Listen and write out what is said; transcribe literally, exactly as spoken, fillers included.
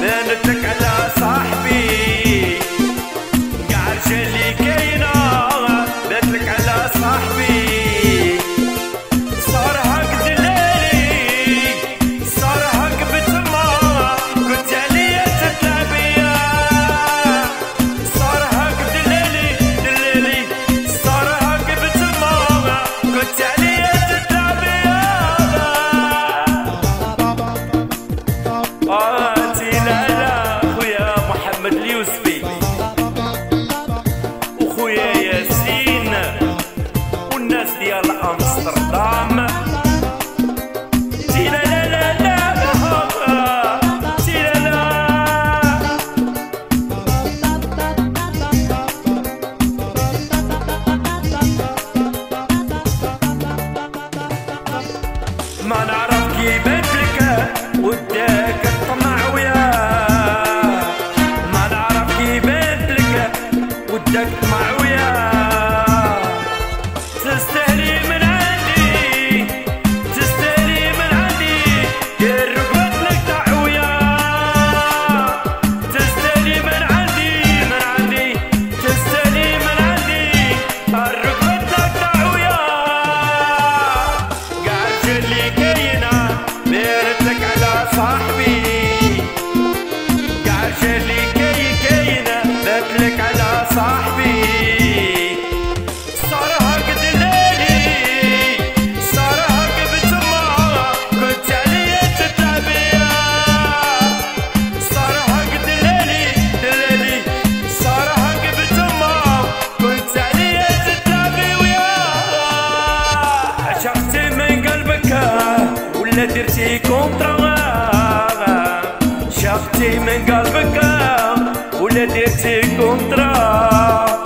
بنتك على صاحبي قاع رجالي كاينة بنتك على صاحبي صار هك دلالي صار هك بتما كنت عليا تتلعبيا صار هك دلالي دلالي صار هك بتما كنت عليا تتلعبيا آتي لالا خويا محمد اليوسفي وخويا ياسين والناس ديال امستردام تي لا لا لا لا تي لا لا ما نعرف كيفاش لك وداك الطمع ويا ما نعرف كيفاش لك وداك الطمع ويا تستاهلي من عندي تستاهلي من عندي دير ركبتك تعويا تستاهلي من عندي من عندي تستاهلي من عندي ركبتك تعويا قاع رجالي كاينة بيرتك على صاحبي قاع رجالي كاين كاينة بيرتك على صاحبي ولا درتي كونترا شافتي من قلبك ولا درتي كونترا